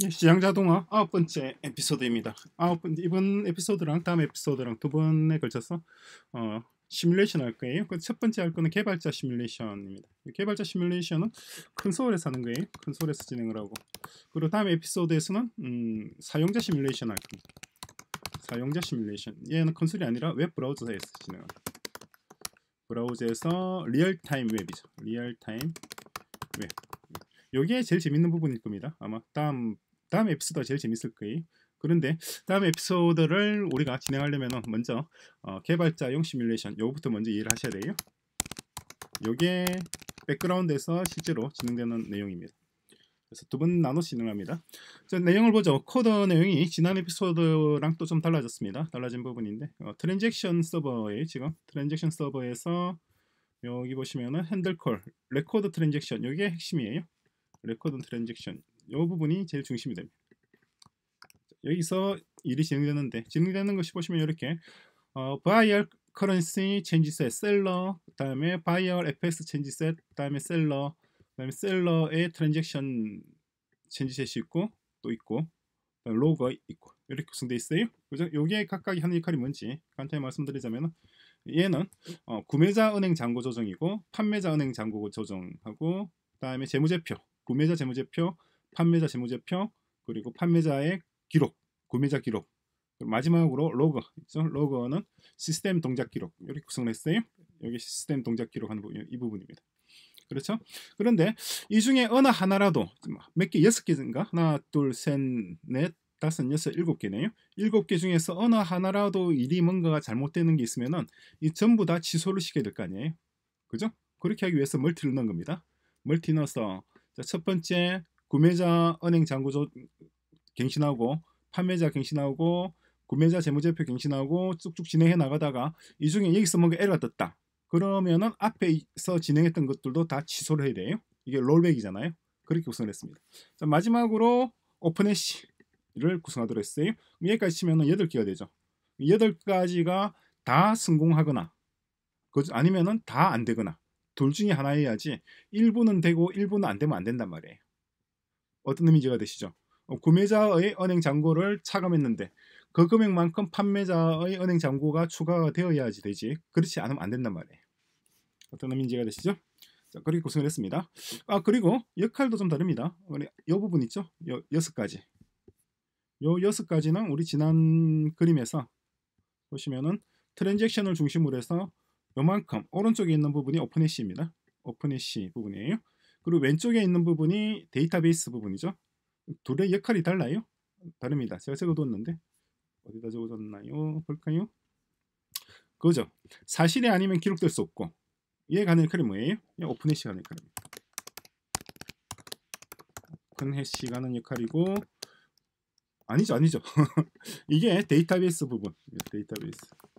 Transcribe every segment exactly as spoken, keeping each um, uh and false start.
예, 시장 자동화 아홉 번째 에피소드입니다. 아홉 번째 이번 에피소드랑 다음 에피소드랑 두 번에 걸쳐서 어, 시뮬레이션 할 거예요. 그 첫 번째 할 거는 개발자 시뮬레이션입니다. 개발자 시뮬레이션은 큰 소울에서 하는 거예요. 큰 소울에서 진행을 하고, 그리고 다음 에피소드에서는 음, 사용자 시뮬레이션 할 겁니다. 사용자 시뮬레이션, 얘는 큰 소울이 아니라 웹 브라우저에서 진행합니다. 브라우저에서 리얼타임 웹이죠. 리얼타임 웹. 여기에 제일 재밌는 부분일 겁니다. 아마 다음 다음 에피소드가 제일 재밌을 거예요. 그런데 다음 에피소드를 우리가 진행하려면 먼저 어, 개발자용 시뮬레이션 요거부터 먼저 이해를 하셔야 돼요. 요게 백그라운드에서 실제로 진행되는 내용입니다. 그래서 두 번 나눠 진행합니다. 자, 내용을 보죠. 코드 내용이 지난 에피소드랑 또 좀 달라졌습니다. 달라진 부분인데 어, 트랜잭션 서버에 지금 트랜잭션 서버에서 여기 보시면은 핸들콜, 레코드 트랜잭션, 이게 핵심이에요. 레코드 트랜잭션, 이 부분이 제일 중심이 됩니다. 여기서 일이 진행되는데, 진행되는 것이 보시면 이렇게 어, buyer currency change set, 셀러, 그다음에 buyer 에프엑스 change set, 그다음에 셀러, 그다음에 셀러의 트랜잭션 change set이 있고 또 있고 로그 있고 이렇게 구성되어 있어요. 그죠? 요게 각각이 하는 역할이 뭔지 간단히 말씀드리자면, 얘는 어, 구매자 은행 잔고 조정이고 판매자 은행 잔고 조정하고, 그다음에 재무제표, 구매자 재무제표, 판매자 재무제표, 그리고 판매자의 기록, 구매자 기록, 마지막으로 로그 있죠? 로그는 시스템 동작 기록, 이렇게 구성을 했어요. 여기 시스템 동작 기록하는 부분, 이 부분입니다. 그렇죠? 그런데 이 중에 어느 하나라도 몇 개, 여섯 개인가? 하나, 둘, 셋, 넷, 다섯, 여섯, 일곱 개네요. 일곱 개 중에서 어느 하나라도 일이 뭔가가 잘못되는 게 있으면은 이 전부 다 취소를 시켜야 될 거 아니에요. 그죠? 그렇게 하기 위해서 멀티를 넣은 겁니다. 멀티 넣어서 자, 첫 번째 구매자 은행 잔고조 갱신하고, 판매자 갱신하고, 구매자 재무제표 갱신하고 쭉쭉 진행해 나가다가 이 중에 여기서 뭔가 에러가 떴다. 그러면은 앞에서 진행했던 것들도 다 취소를 해야 돼요. 이게 롤백이잖아요. 그렇게 구성을 했습니다. 자, 마지막으로 오픈해시를 구성하도록 했어요. 여기까지 치면은 여덟 개가 되죠. 여덟 가지가 다 성공하거나 아니면은 다 안 되거나 둘 중에 하나여야지 일부는 되고 일부는 안 되면 안 된단 말이에요. 어떤 의미인지 되시죠? 어, 구매자의 은행 잔고를 차감했는데 그 금액만큼 판매자의 은행 잔고가 추가가 되어야지 되지, 그렇지 않으면 안 된단 말이에요. 어떤 의미인지 되시죠? 자, 그렇게 구성을 했습니다. 아, 그리고 역할도 좀 다릅니다. 이 부분 있죠? 요 여섯 가지. 요 여섯 가지는 우리 지난 그림에서 보시면은 트랜잭션을 중심으로 해서 요만큼 오른쪽에 있는 부분이 오픈해시입니다. 오픈해시 부분이에요. 그리고 왼쪽에 있는 부분이 데이터베이스 부분이죠. 둘의 역할이 달라요. 다릅니다. 제가 적어뒀는데 어디다 적어뒀나요? 볼까요? 그죠? 사실이 아니면 기록될 수 없고, 얘가 하는 역할이 뭐예요? 오픈해시가 하는 역할입니다. 오픈해시가 하는 역할이고, 아니죠, 아니죠. 이게 데이터베이스 부분. 데이터베이스.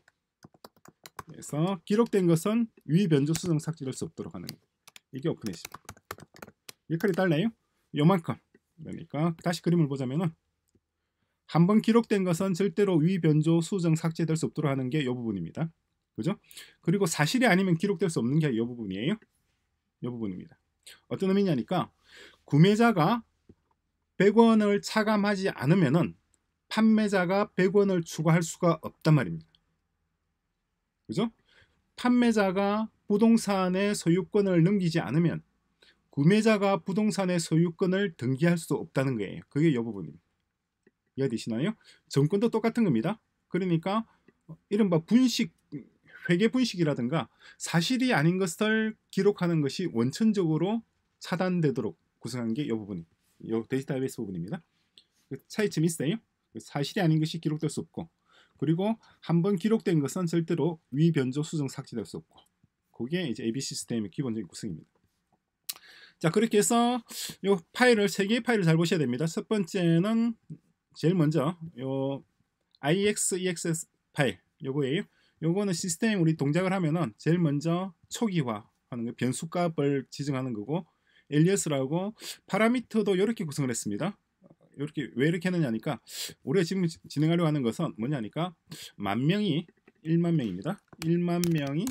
그래서 기록된 것은 위 변조 수정 삭제될 수 없도록 하는 거. 이게 오픈해시. 역할이 달라요. 요만큼. 그러니까 다시 그림을 보자면은 한번 기록된 것은 절대로 위 변조 수정 삭제될 수 없도록 하는 게 이 부분입니다. 그죠? 그리고 사실이 아니면 기록될 수 없는 게 이 부분이에요. 이 부분입니다. 어떤 의미냐니까 구매자가 백 원을 차감하지 않으면은 판매자가 백 원을 추가할 수가 없단 말입니다. 그죠? 판매자가 부동산의 소유권을 넘기지 않으면 구매자가 부동산의 소유권을 등기할 수 없다는 거예요. 그게 이 부분입니다. 이해되시나요? 정권도 똑같은 겁니다. 그러니까 이른바 분식, 회계 분식이라든가 사실이 아닌 것을 기록하는 것이 원천적으로 차단되도록 구성한 게 이 부분이, 이 데이터베이스 부분입니다. 그 차이점이 있어요. 사실이 아닌 것이 기록될 수 없고, 그리고 한번 기록된 것은 절대로 위 변조 수정 삭제될 수 없고, 그게 이제 에이비 시스템의 기본적인 구성입니다. 자, 그렇게 해서 이 파일을 세 개의 파일을 잘 보셔야 됩니다. 첫 번째는 제일 먼저 요 아이엑스이엑스에스 파일 요거예요. 요거는 시스템 우리 동작을 하면은 제일 먼저 초기화 하는 거, 변수값을 지정하는 거고, 엘리어스라고 파라미터도 이렇게 구성을 했습니다. 이렇게 왜 이렇게 했느냐니까 우리가 지금 진행하려고 하는 것은 뭐냐니까 만 명이 일만 명입니다. 일만 명이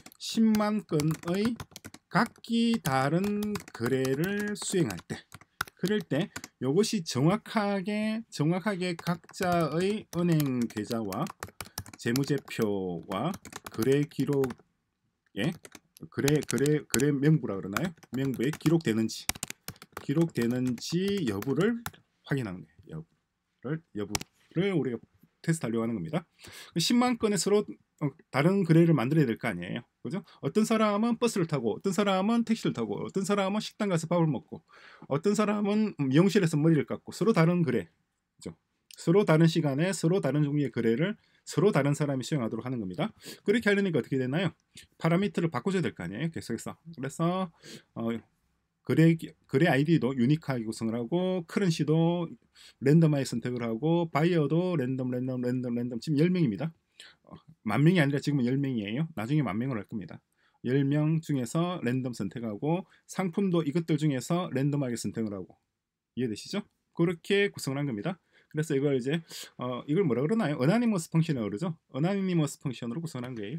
십만 건의 각기 다른 거래를 수행할 때 그럴 때 이것이 정확하게 정확하게 각자의 은행 계좌와 재무제표와 거래 기록에 거래 거래 거래 명부라 그러나요? 명부에 기록되는지 기록되는지 여부를 확인하는 거예요. 여부를 여부를 우리가 테스트하려고 하는 겁니다. 십만 건의 서로 다른 거래를 만들어야 될 거 아니에요. 그죠? 어떤 사람은 버스를 타고, 어떤 사람은 택시를 타고, 어떤 사람은 식당 가서 밥을 먹고, 어떤 사람은 미용실에서 머리를 깎고, 서로 다른 거래. 그죠? 서로 다른 시간에 서로 다른 종류의 거래를 서로 다른 사람이 수행하도록 하는 겁니다. 그렇게 하려니까 어떻게 되나요? 파라미터를 바꿔줘야 될 거 아니에요. 계속해서. 그래서 어, 거래, 거래 아이디도 유니크하게 구성을 하고, 커런시도 랜덤하게 선택을 하고, 바이어도 랜덤 랜덤 랜덤 랜덤 지금 열 명입니다. 어, 만 명이 아니라 지금은 열 명이에요. 나중에 만 명으로 할 겁니다. 열 명 중에서 랜덤 선택하고, 상품도 이것들 중에서 랜덤하게 선택을 하고. 이해되시죠? 그렇게 구성을 한 겁니다. 그래서 이걸 이제 어, 이걸 뭐라 그러나요? 어나니머스 펑션이라고 그러죠? 어나니머스 펑션으로 구성한 거예요.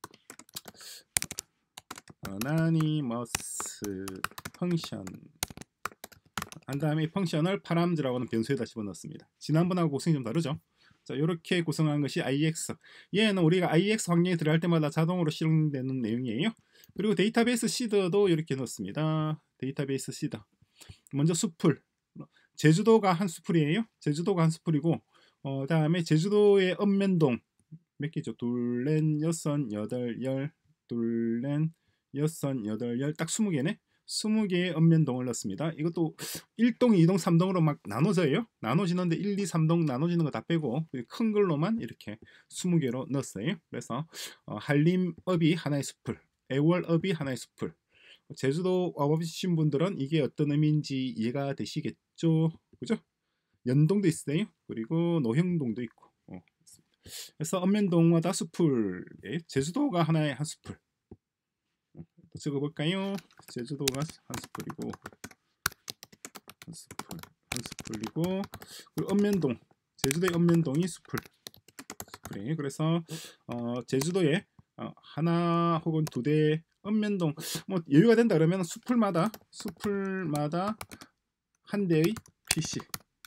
어나니머스 펑션 한 다음에 이 펑션을 파람즈라고 하는 변수에다 집어넣습니다. 지난번하고 구성이 좀 다르죠? 자, 이렇게 구성한 것이 아이엑스. 얘는 우리가 아이엑스 환경에 들어갈 때마다 자동으로 실행되는 내용이에요. 그리고 데이터베이스 시드도 이렇게 넣습니다. 데이터베이스 시드. 먼저 수풀. 제주도가 한 수풀이에요. 제주도가 한 수풀이고, 어, 다음에 제주도의 읍면동 몇 개죠? 둘, 넷, 여섯, 여덟, 열, 둘, 넷, 여섯, 여덟, 열, 딱 스무 개네. 스무 개의 읍면동을 넣습니다. 이것도 일 동, 이 동, 삼 동으로 막 나눠져요. 나눠지는데 일, 이, 삼 동 나눠지는 거 다 빼고 큰 걸로만 이렇게 스무 개로 넣었어요. 그래서 어, 한림읍이 하나의 수풀, 애월읍이 하나의 수풀. 제주도 와보신 분들은 이게 어떤 의미인지 이해가 되시겠죠? 그죠? 연동도 있어요. 그리고 노형동도 있고. 어, 그래서 읍면동마다 수풀, 예, 제주도가 하나의 한 수풀. 또 적어볼까요? 제주도가 한 수풀이고, 한 수풀, 한 수풀이고, 그리고 읍면동, 제주도의 읍면동이 수풀. 수풀이에요. 그래서 어, 제주도에 어, 하나 혹은 두 대 읍면동, 뭐 여유가 된다 그러면 수풀마다 수풀마다 한 대의 피씨,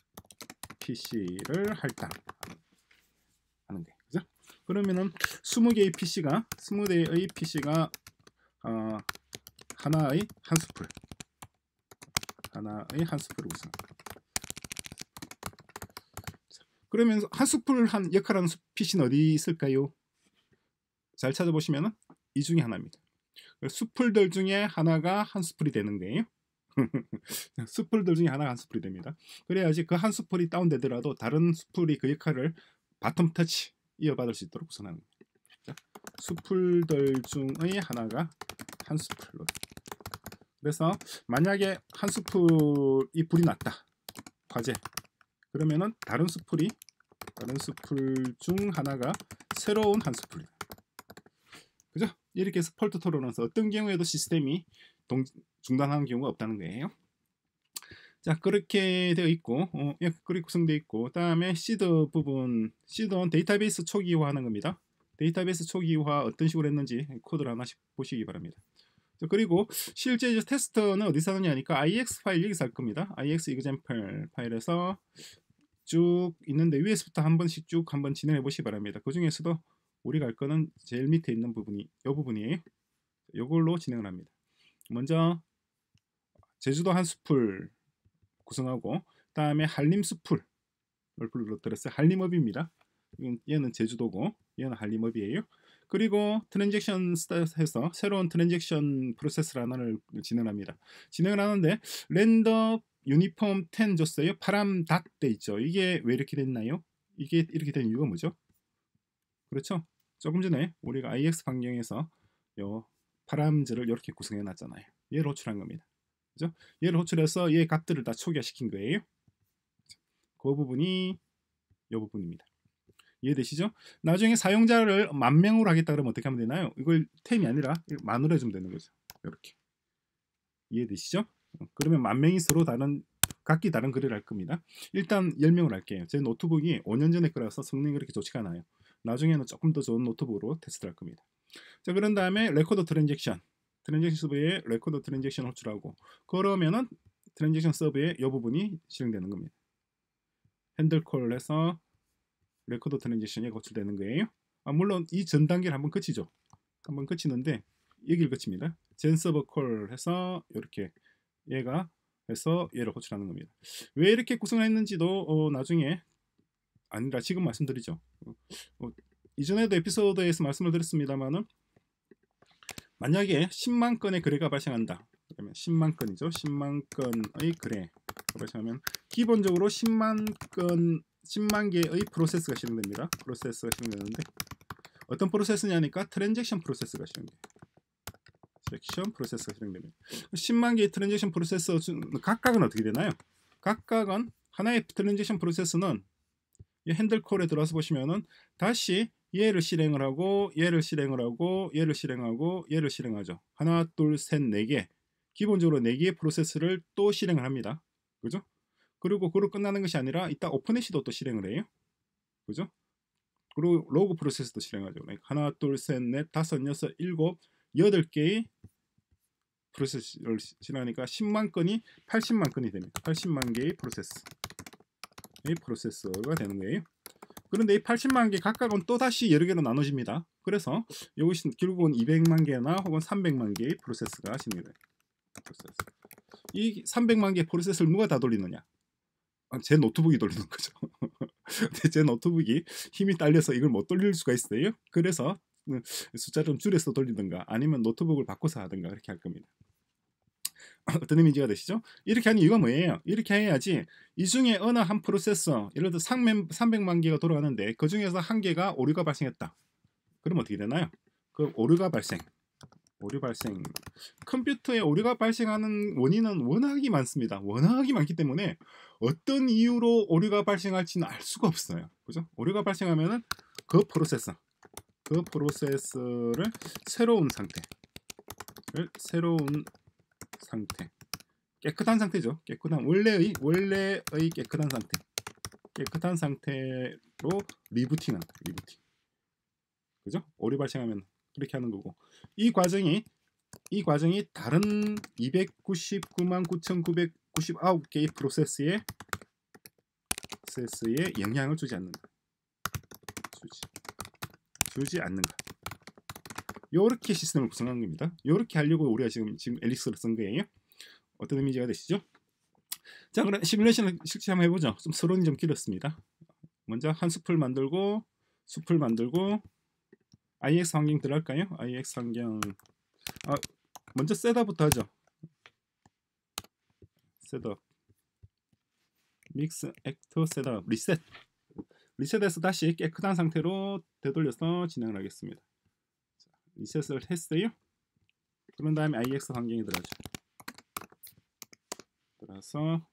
피씨를 할당하는 거예요. 그죠? 그러면은 스무 개의 피씨가 스무 대의 피씨가 어, 하나의 한 수풀, 하나의 한 수풀을 구성. 그러면 한 수풀 한 역할하는 피씨는 어디 있을까요? 잘 찾아보시면은 이 중에 하나입니다. 수풀들 중에 하나가 한 수풀이 되는 거예요. 수풀들 중에 하나가 한 수풀이 됩니다. 그래야지 그 한 수풀이 다운되더라도 다른 수풀이 그 역할을 바텀 터치 이어받을 수 있도록 구성하는 거예요. 수풀들 중의 하나가 한 수풀로. 그래서 만약에 한 수풀이 불이 났다, 화재. 그러면은 다른 수풀이 다른 수풀 중 하나가 새로운 한 수풀이다. 그죠? 이렇게 해서 폴트 토러런스 어떤 경우에도 시스템이 동, 중단하는 경우가 없다는 거예요. 자, 그렇게 되어 있고, 어, 예, 그렇게 구성되어 있고, 다음에 시드 부분, 시드는 데이터베이스 초기화하는 겁니다. 데이터베이스 초기화 어떤 식으로 했는지 코드를 하나씩 보시기 바랍니다. 자, 그리고 실제 테스트는 어디서 하느냐 하니까 아이엑스 파일 여기서 할 겁니다. 아이엑스 example 파일에서 쭉 있는데 위에서부터 한 번씩 쭉 한번 진행해 보시기 바랍니다. 그 중에서도 우리가 할 거는 제일 밑에 있는 부분이 이 부분이에요. 이걸로 진행을 합니다. 먼저 제주도 한 수풀 구성하고, 다음에 한림 수풀을 불러들었어요. 한림읍입니다. 얘는 제주도고 얘는 한림읍이에요. 그리고 트랜잭션 스타트해서 새로운 트랜잭션 프로세스를 하나를 진행합니다. 진행을 하는데 랜덤 유니폼 텐 줬어요. 파람 닷 돼 있죠. 이게 왜 이렇게 됐나요? 이게 이렇게 된 이유가 뭐죠? 그렇죠? 조금 전에 우리가 아이엑스 환경에서 요 파람즈를 이렇게 구성해 놨잖아요. 얘를 호출한 겁니다. 그죠? 얘를 호출해서 얘 값들을 다 초기화시킨 거예요. 그 부분이 이 부분입니다. 이해되시죠? 나중에 사용자를 만 명으로 하겠다 그러면 어떻게 하면 되나요? 이걸 템이 아니라 만으로 해주면 되는 거죠. 이렇게. 이해되시죠? 그러면 만 명이 서로 다른 각기 다른 거래를 할 겁니다. 일단 열 명을 할게요. 제 노트북이 오 년 전에 거라서 성능이 그렇게 좋지가 않아요. 나중에는 조금 더 좋은 노트북으로 테스트를 할 겁니다. 자, 그런 다음에 레코더 트랜잭션 트랜잭션 수브에 레코더 트랜잭션 호출하고, 그러면은 트랜잭션 서브에 이 부분이 실행되는 겁니다. 핸들콜을 해서 레코드 트랜잭션이 거출되는 거예요. 아, 물론 이 전 단계를 한번 거치죠. 한번 거치는데 여기를 거칩니다. 젠 서버 콜 해서 이렇게 얘가 해서 얘를 호출하는 겁니다. 왜 이렇게 구성을 했는지도 어, 나중에 아니라 지금 말씀드리죠. 어, 어, 이전에도 에피소드에서 말씀을 드렸습니다만은 만약에 십만 건의 거래가 발생한다. 그러면 십만 건이죠. 십만 건의 거래가 발생하면 기본적으로 십만 건, 십만 개의 프로세스가 실행됩니다. 프로세스가 실행되는데 어떤 프로세스냐니까 트랜잭션 프로세스가 실행돼요. 트랜잭션 프로세스가 실행됩니다. 십만 개의 트랜잭션 프로세스 각각은 어떻게 되나요? 각각은 하나의 트랜잭션 프로세스는 이 핸들콜에 들어와서 보시면은 다시 얘를 실행을 하고 얘를 실행을 하고 얘를 실행하고 얘를 실행하죠. 하나, 둘, 셋, 네 개. 기본적으로 네 개의 프로세스를 또 실행을 합니다. 그죠? 그리고 그로 끝나는 것이 아니라 이따 오픈해시도 또 실행을 해요. 그죠? 그리고 로그 프로세스도 실행하죠. 하나, 둘, 셋, 넷, 다섯, 여섯, 일곱, 여덟 개의 프로세스를 실행하니까 십만 건이 팔십만 건이 됩니다. 팔십만 개의 프로세스. 이 프로세서가 되는 거예요. 그런데 이 팔십만 개 각각은 또 다시 여러 개로 나눠집니다. 그래서 이것이 결국은 이백만 개나 혹은 삼백만 개의 프로세스가 실행돼요. 프로세스. 이 삼백만 개의 프로세스를 누가 다 돌리느냐? 아, 제 노트북이 돌리는 거죠. 제 노트북이 힘이 딸려서 이걸 못 돌릴 수가 있어요. 그래서 숫자 좀 줄여서 돌리든가 아니면 노트북을 바꿔서 하든가 그렇게 할 겁니다. 어떤 의미가 되시죠? 이렇게 하는 이유가 뭐예요? 이렇게 해야지 이 중에 어느 한 프로세서 예를 들어 삼백만 개가 돌아가는데 그 중에서 한 개가 오류가 발생했다. 그럼 어떻게 되나요? 그 오류가 발생 오류 발생 컴퓨터에 오류가 발생하는 원인은 워낙이 많습니다. 워낙이 많기 때문에 어떤 이유로 오류가 발생할지는 알 수가 없어요. 그죠? 오류가 발생하면은 그 프로세서 그 프로세서를 새로운 상태를 새로운 상태 깨끗한 상태죠. 깨끗한 원래의 원래의 깨끗한 상태 깨끗한 상태로 리부팅한다. 리부팅 그죠? 오류 발생하면 그렇게 하는 거고 이 과정이 이 과정이 다른 이백구십구만 구천구백구십구 개의 프로세스에 프로세스에 영향을 주지 않는다. 주지 주지 않는가. 요렇게 시스템을 구성한 겁니다. 요렇게 하려고 우리가 지금 지금 엘릭스를 쓴 거예요. 어떤 의미가 되시죠? 자, 그럼 시뮬레이션을 실제 한번 해보죠. 좀 서론이 좀 길었습니다. 먼저 한 숲을 만들고 숲을 만들고 아이엑스 환경 들어갈까요? 아이엑스 환경 아, 먼저 셋업부터 하죠. 셋업 믹스 액터 셋업 리셋 리셋해서 다시 깨끗한 상태로 되돌려서 진행을 하겠습니다. 자, 리셋을 했어요. 그런 다음에 아이엑스 환경에 들어가죠. 들어서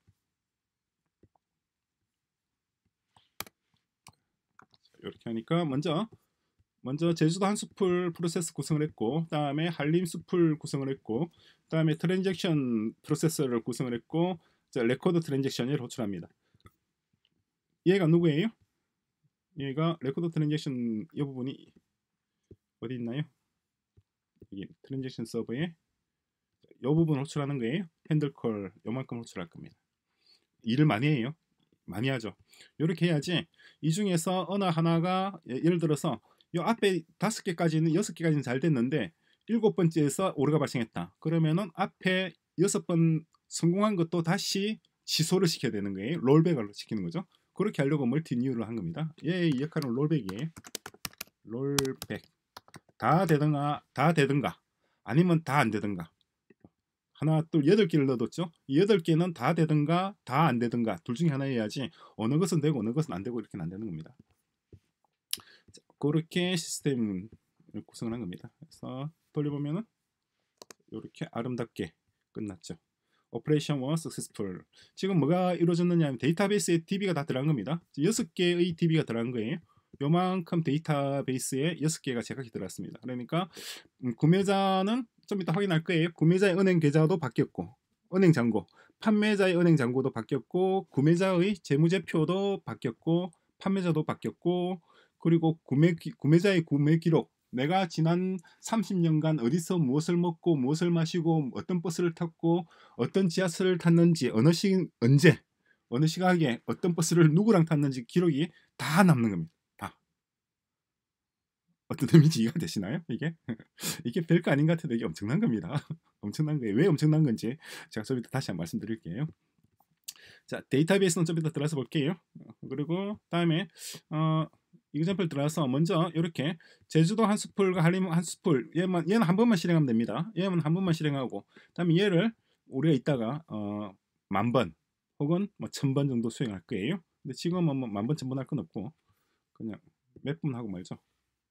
이렇게 하니까 먼저 먼저 제주도 한 숲을 프로세스 구성을 했고 다음에 한림 숲을 구성을 했고 다음에 트랜잭션 프로세서를 구성을 했고 자, 레코드 트랜잭션을 호출합니다. 얘가 누구예요? 얘가 레코드 트랜잭션 이 부분이 어디 있나요? 여기 트랜잭션 서버에 이 부분 호출하는 거예요. 핸들콜 요만큼 호출할 겁니다. 일을 많이 해요. 많이 하죠. 이렇게 해야지 이 중에서 어느 하나가 예를 들어서 이 앞에 다섯 개까지는 여섯 개까지는 잘 됐는데 일곱 번째에서 오류가 발생했다. 그러면은 앞에 여섯 번 성공한 것도 다시 취소를 시켜야 되는 거예요. 롤백을 시키는 거죠. 그렇게 하려고 멀티뉴를 한 겁니다. 얘의 역할은 롤백이에요. 롤백 다 되든가 다 되든가 아니면 다 안 되든가 하나 둘 여덟 개를 넣어뒀죠. 이 여덟 개는 다 되든가 다 안 되든가 둘 중에 하나여야지 어느 것은 되고 어느 것은 안 되고 이렇게는 안 되는 겁니다. 자, 그렇게 시스템을 구성을 한 겁니다. 그래서 돌려보면은 이렇게 아름답게 끝났죠. 오퍼레이션 원 सक्세스풀. 지금 뭐가 이루어졌느냐 하면 데이터베이스에 디비가 다 들어간 겁니다. 여섯 개의 디비가 들어간 거예요. 요만큼 데이터베이스에 여섯 개가 제각이 들어갔습니다. 그러니까 음, 구매자는 좀 이따 확인할 거예요. 구매자의 은행 계좌도 바뀌었고 은행 잔고, 판매자의 은행 잔고도 바뀌었고 구매자의 재무제표도 바뀌었고 판매자도 바뀌었고 그리고 구매, 구매자의 구매 기록 내가 지난 삼십 년간 어디서 무엇을 먹고 무엇을 마시고 어떤 버스를 탔고 어떤 지하철을 탔는지 어느 시 언제 어느 시각에 어떤 버스를 누구랑 탔는지 기록이 다 남는 겁니다. 다. 어떤 의미인지 이해가 되시나요? 이게 이게 별거 아닌 것 같은데 이게 엄청난 겁니다. 엄청난 거예요. 왜 엄청난 건지 제가 좀 이따 다시 한번 말씀드릴게요. 자, 데이터베이스는 좀 이따 들어가서 볼게요. 그리고 다음에 어, 이그젬플 들어가서 먼저 이렇게 제주도 한 스풀과 한림 한 스풀 얘만 얘는 한 번만 실행하면 됩니다. 얘는 한 번만 실행하고 다음에 얘를 우리가 이따가 어, 만 번 혹은 뭐 천 번 정도 수행할 거예요. 근데 지금은 뭐 만 번, 천 번 할 건 없고 그냥 몇 번 하고 말죠.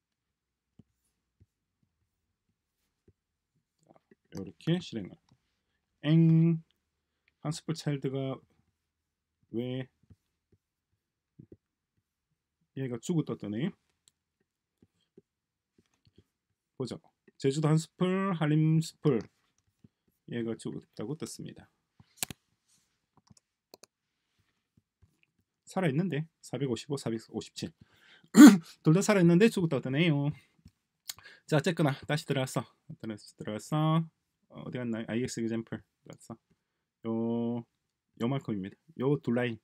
이렇게 실행을. 엥, 한 스풀 차일드가 왜 얘가 죽었다 뜨네. 보죠. 제주도 한 스풀, 한림 스풀 얘가 죽었다고 떴습니다. 살아있는데 사백오십오, 사백오십칠 둘 다 살아있는데 죽었다고 뜨네요. 자, 어쨌거나 다시 들어왔어. 들어왔어. 어, 어디 갔나요? 아이엑스 example 들어왔어. 요 요만큼입니다. 요 두 라인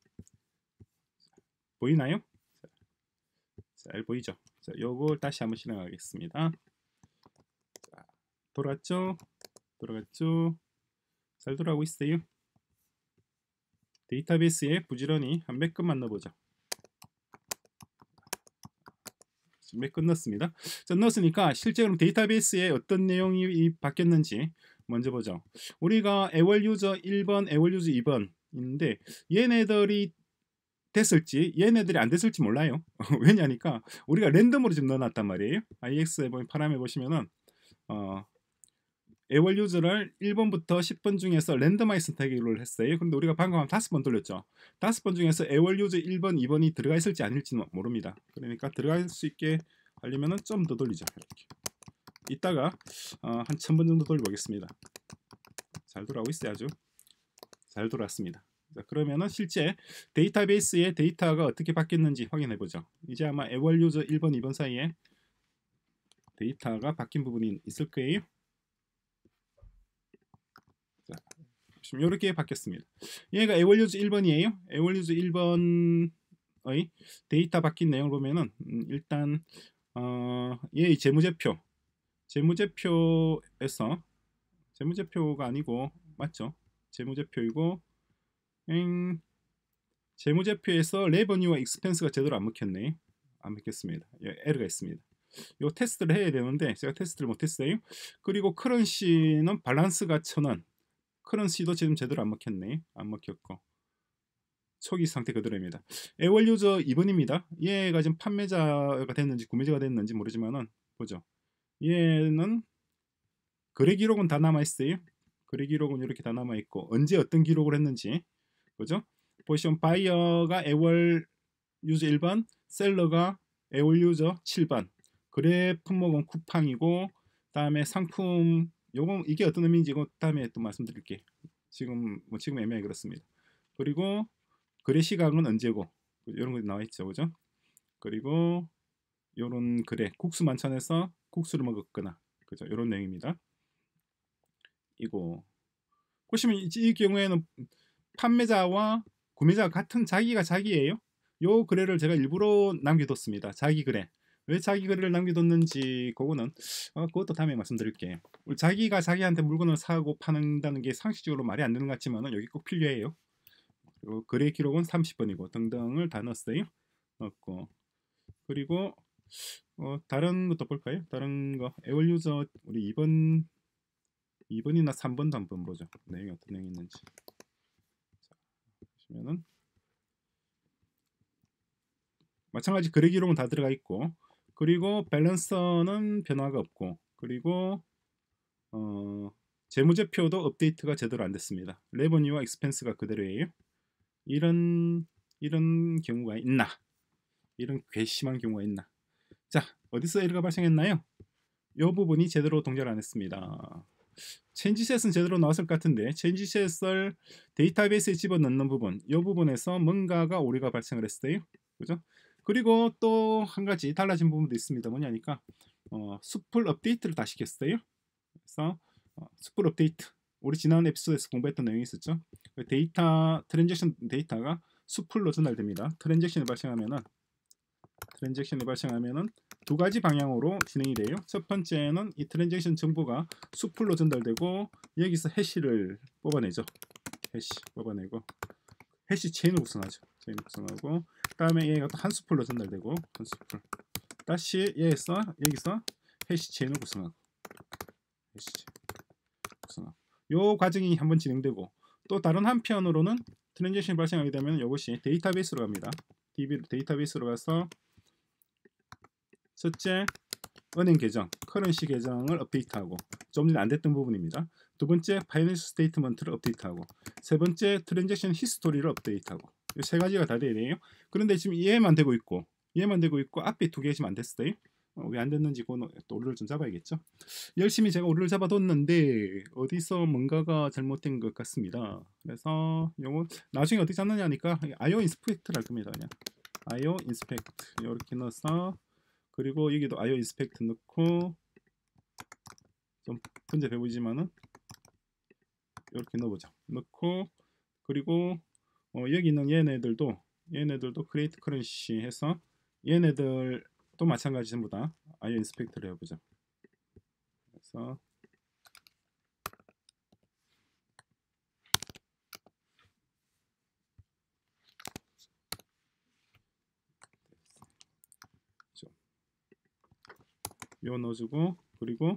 보이나요? 잘 보이죠? 자, 요걸 다시 한번 실행하겠습니다. 자, 돌아갔죠? 돌아갔죠? 잘 돌아가고 있어요. 데이터베이스에 부지런히 한 몇 건만 넣어보죠. 몇 건 넣었습니다. 자, 넣었으니까 실제로 데이터베이스에 어떤 내용이 바뀌었는지 먼저 보죠. 우리가 애월 유저 일 번, 애월 유저 이 번 있는데 얘네들이 됐을지 얘네들이 안 됐을지 몰라요. 왜냐니까 우리가 랜덤으로 지금 넣어놨단 말이에요. 아이엑스에 보면 파라메 보시면은 어, 애월 유저를 일 번부터 십 번 중에서 랜덤하이스 선택을 했어요. 근데 우리가 방금 한 다섯 번 돌렸죠. 다섯 번 중에서 애월 유저 일 번, 이 번이 들어가 있을지 아닐지는 모릅니다. 그러니까 들어갈 수 있게 하려면은 좀 더 돌리죠. 이렇게. 이따가 어, 한 천 번 정도 돌려보겠습니다. 잘 돌아오고 있어요. 아주 잘 돌아왔습니다. 자, 그러면은 실제 데이터베이스의 데이터가 어떻게 바뀌었는지 확인해 보죠. 이제 아마 애월 유저 일 번, 이 번 사이에 데이터가 바뀐 부분이 있을 거예요. 자, 보시면 이렇게 바뀌었습니다. 얘가 애월 유저 일 번이에요. 애월 유저 일 번의 데이터 바뀐 내용을 보면은 음, 일단 어, 얘의 재무제표 재무제표에서 재무제표가 아니고 맞죠? 재무제표이고 엥, 재무제표에서 레버뉴와 익스펜스가 제대로 안 먹혔네. 안 먹혔습니다. 예, 에러가 있습니다. 요 테스트를 해야 되는데 제가 테스트를 못했어요. 그리고 커런시는 밸런스가 천원. 커런시도 지금 제대로 안 먹혔네. 안 먹혔고 초기 상태 그대로입니다. 애월 유저 이 번입니다. 얘가 지금 판매자가 됐는지 구매자가 됐는지 모르지만은 보죠. 얘는 거래 기록은 다 남아 있어요. 거래 기록은 이렇게 다 남아 있고 언제 어떤 기록을 했는지 그죠? 보시면 바이어가 애월 유저 일 번, 셀러가 애월 유저 칠 번. 거래 품목은 쿠팡이고 다음에 상품 요건 이게 어떤 의미인지 이거 다음에 또 말씀드릴게요. 지금 뭐 지금 애매하게 그렇습니다. 그리고 거래 시각은 언제고 이런 거 나와 있죠, 그죠? 그리고 요런 거래 국수 만찬에서 국수를 먹었거나 그죠? 이런 내용입니다. 이거 보시면 이, 이 경우에는 판매자와 구매자가 같은 자기가 자기예요. 요 거래를 제가 일부러 남겨뒀습니다. 자기 거래. 왜 자기 거래를 남겨뒀는지 그거는 어, 그것도 다음에 말씀드릴게요. 자기가 자기한테 물건을 사고 파는다는 게 상식적으로 말이 안 되는 것 같지만 여기 꼭 필요해요. 그리고 거래 기록은 삼십 번이고 등등을 다 넣었어요. 넣었고 그리고 어, 다른 것도 볼까요? 다른 거 애월 유저 우리 이 번 이 번이나 삼 번도 한번 보죠. 내용이 어떤 내용이 있는지. 자, 보시면은 마찬가지 거래 기록은 다 들어가 있고 그리고 밸런서는 변화가 없고 그리고 어, 재무제표도 업데이트가 제대로 안 됐습니다. 레버뉴와 익스펜스가 그대로예요. 이런 이런 경우가 있나? 이런 괘씸한 경우가 있나? 자, 어디서 에러가 발생했나요? 이 부분이 제대로 동작을 안 했습니다. 체인지셋은 제대로 나왔을 것 같은데 체인지셋을 데이터베이스에 집어넣는 부분 이 부분에서 뭔가가 오류가 발생을 했어요. 그죠? 그리고 또 한 가지 달라진 부분도 있습니다. 뭐냐니까 어, 수풀 업데이트를 다 시켰어요. 그래서 어, 수풀 업데이트, 우리 지난 에피소드에서 공부했던 내용이 있었죠. 데이터 트랜잭션 데이터가 수풀로 전달됩니다. 트랜잭션이 발생하면은 트랜잭션이 발생하면은 두 가지 방향으로 진행이 돼요. 첫 번째는 이 트랜잭션 정보가 수풀로 전달되고 여기서 해시를 뽑아내죠. 해시 뽑아내고 해시 체인을 구성하죠. 체인 구성하고 그다음에 얘가 또 한 수풀로 전달되고 한 수풀 다시 얘에서 여기서 해시 체인을 구성하고 해시 체인 구성하고 요 과정이 한번 진행되고 또 다른 한편으로는 트랜잭션이 발생하게 되면 이것이 데이터베이스로 갑니다. 데이터베이스로 가서 첫째, 은행 계정, 커런시 계정을 업데이트하고 좀 전에 안 됐던 부분입니다. 두 번째, 파이낸셜 스테이트먼트를 업데이트하고 세 번째, 트랜잭션 히스토리를 업데이트하고 이 세 가지가 다 돼야 돼요. 그런데 지금 얘만 되고 있고 얘만 되고 있고 앞에 두 개 지금 안 됐어요. 어, 왜 안 됐는지 그건 또 오류를 좀 잡아야겠죠. 열심히 제가 오류를 잡아뒀는데 어디서 뭔가가 잘못된 것 같습니다. 그래서 요거 나중에 어떻게 잡느냐니까 아이오 인스펙트를 할 겁니다. 그냥 아이오 인스펙트 이렇게 넣어서 그리고 여기도 아이오 인스펙트 넣고 좀 번잡해 보이지만은 이렇게 넣어보자. 넣고 그리고 어, 여기 있는 얘네들도 얘네들도 크리에이트 커런시 해서 얘네들도 마찬가지 전부 다 아이오 인스펙트를 해보자. 그래서 요 넣어주고 그리고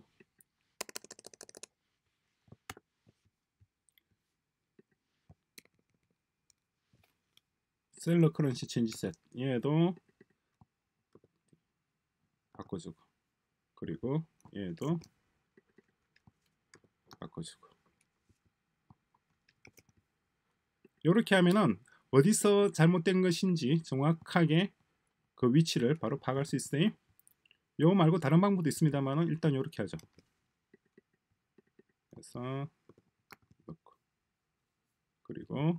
셀러 커런시 체인지 셋 얘도 바꿔주고 그리고 얘도 바꿔주고 이렇게 하면은 어디서 잘못된 것인지 정확하게 그 위치를 바로 파악할 수 있어요. 요 말고 다른 방법도 있습니다만은 일단 이렇게 하죠. 그래서 넣고 그리고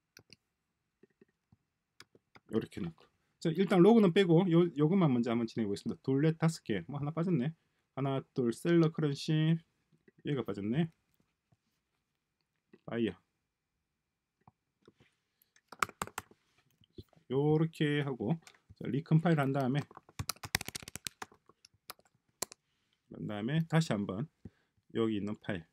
이렇게 넣고 자 일단 로그는 빼고 요, 요것만 먼저 한번 진행해 보겠습니다. 둘, 넷, 다섯 개 뭐 하나 빠졌네. 하나, 둘, 셀러 커런시 얘가 빠졌네. 바이어 요렇게 하고 자, 리컴파일 한 다음에 그런 다음에 다시 한번 여기 있는 파일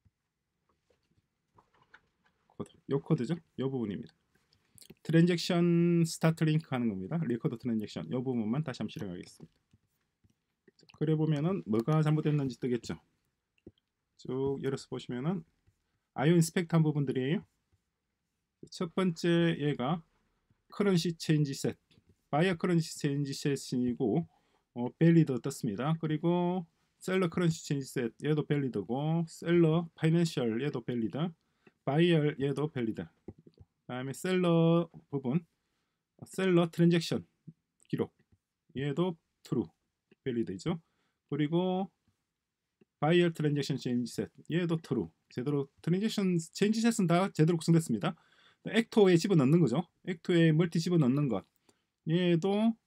코드 요 코드죠. 요 부분입니다. 트랜잭션 스타트 링크 하는 겁니다. 리코더 트랜잭션 요 부분만 다시 한번 실행하겠습니다. 그래 보면은 뭐가 잘못됐는지 뜨겠죠. 쭉 열어서 보시면은 아이오 인스펙트 한 부분들이에요. 첫 번째 얘가 커런시 체인지 셋 바이어 커런시 체인지 셋이고 어, 밸리드 떴습니다. 그리고 셀러 커런시 체인지 셋 얘도 밸리드고 셀러 파이낸셜 얘도 밸리드 바이어 얘도 밸리드 다음에 셀러 부분 셀러 트랜잭션 기록 얘도 true 밸리드죠. 그리고 바이어 트랜잭션 체인지 셋 얘도 true 제대로 트랜잭션 체인지 셋은 다 제대로 구성됐습니다. 액토에 집어넣는 거죠. 액토에 멀티 집어넣는 것 얘도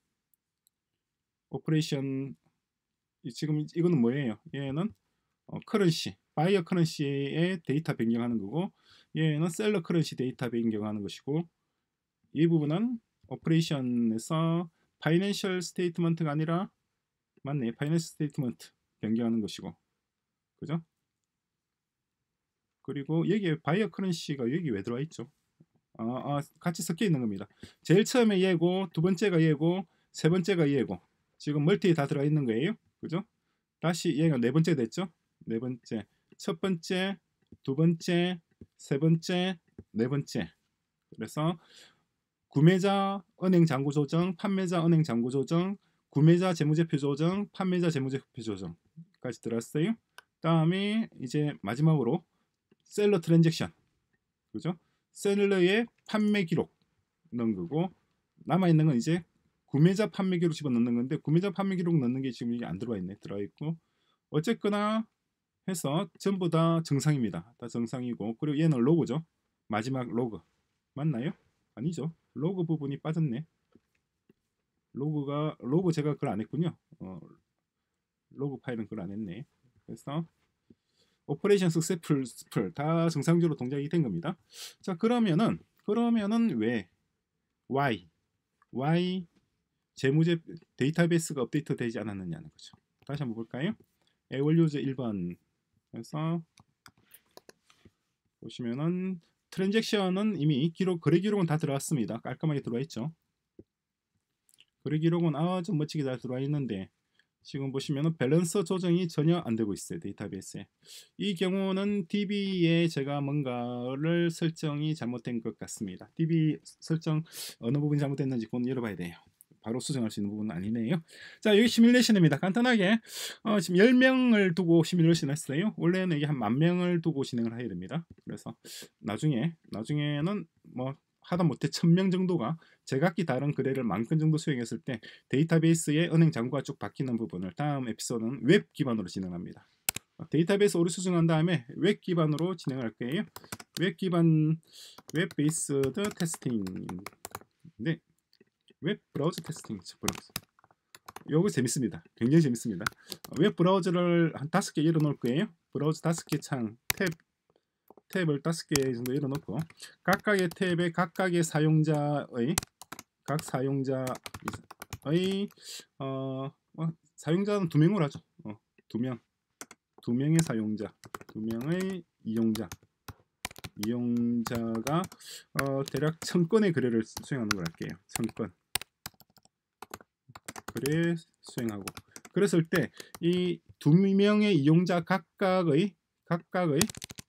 오퍼레이션 지금 이거는 뭐예요? 얘는 어, 커런시 바이어 커런시의 데이터 변경하는 거고 얘는 셀러 커런시 데이터 변경하는 것이고 이 부분은 오퍼레이션에서 파이낸셜 스테이트먼트가 아니라 맞네 파이낸셜 스테이트먼트 변경하는 것이고 그죠? 그리고 여기에 바이어 커런시가 여기 왜 들어와 있죠? 아, 아, 같이 섞여 있는 겁니다. 제일 처음에 얘고 두 번째가 얘고 세 번째가 얘고 지금 멀티에 다 들어가 있는 거예요. 그죠? 다시 얘가 네 번째 됐죠? 네 번째, 첫 번째, 두 번째, 세 번째, 네 번째. 그래서 구매자 은행 잔고 조정, 판매자 은행 잔고 조정, 구매자 재무제표 조정, 판매자 재무제표 조정까지 들었어요. 다음에 이제 마지막으로 셀러 트랜잭션, 그죠? 셀러의 판매 기록 넣은 거고 남아 있는 건 이제 구매자 판매 기록 집어 넣는 건데 구매자 판매 기록 넣는 게 지금 이게 안 들어와 있네. 들어와 있고 어쨌거나 해서 전부 다 정상입니다. 다 정상이고 그리고 얘는 로고죠. 마지막 로그 맞나요? 아니죠. 로그 부분이 빠졌네. 로그가 로그 제가 그걸 안 했군요. 어, 로그 파일은 그걸 안 했네. 그래서 오퍼레이션 सक्세스풀 다 정상적으로 동작이 된 겁니다. 자, 그러면은 그러면은 왜 why why 재무제 데이터베이스가 업데이트 되지 않았느냐는 거죠. 다시 한번 볼까요? 에월유저 일 번. 그래서 보시면은 트랜잭션은 이미 기록 거래 기록은 다 들어왔습니다. 깔끔하게 들어와 있죠. 거래 기록은 아주 멋지게 잘 들어와 있는데 지금 보시면은 밸런서 조정이 전혀 안 되고 있어요. 데이터베이스에. 이 경우는 디비에 제가 뭔가를 설정이 잘못된 것 같습니다. 디비 설정 어느 부분이 잘못됐는지 그건 열어봐야 돼요. 바로 수정할 수 있는 부분은 아니네요. 자, 여기 시뮬레이션입니다. 간단하게 어, 지금 열 명을 두고 시뮬레이션 했어요. 원래는 이게 한 만 명을 두고 진행을 해야 됩니다. 그래서 나중에 나중에는 뭐 하다 못해 천 명 정도가 제각기 다른 거래를 만 건 정도 수행했을 때 데이터베이스의 은행 잔고가 쭉 바뀌는 부분을 다음 에피소드는 웹 기반으로 진행합니다. 데이터베이스 오류 수정한 다음에 웹 기반으로 진행할 거예요. 웹 기반 웹 베이스드 테스팅인데 웹 브라우저 테스팅 브라우저. 요거 재밌습니다. 굉장히 재밌습니다. 웹 브라우저를 한 다섯 개 열어 놓을 거예요. 브라우저 다섯 개 창 탭 탭을 다섯 개 정도 열어 놓고 각각의 탭에 각각의 사용자의 각 사용자의 어, 어 사용자는 두 명으로 하죠. 어, 두 명. 두 명의 사용자, 두 명의 이용자. 이용자가 어, 대략 천 건의 거래를 수행하는 걸 할게요. 천 건. 거래 수행하고. 그랬을 때 이 두 명의 이용자 각각의 각각의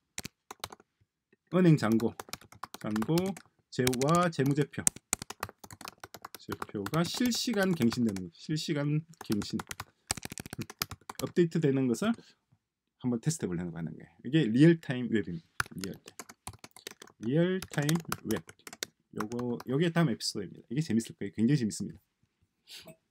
은행 잔고, 잔고 제와 재무제표, 제표가 실시간 갱신되는 실시간 갱신 업데이트 되는 것을 한번 테스트 해보려고 하는 거예요. 이게 리얼타임 웹입니다. 리얼타임, 리얼타임 웹. 요거 요게 다음 에피소드입니다. 이게 재밌을 거예요. 굉장히 재밌습니다.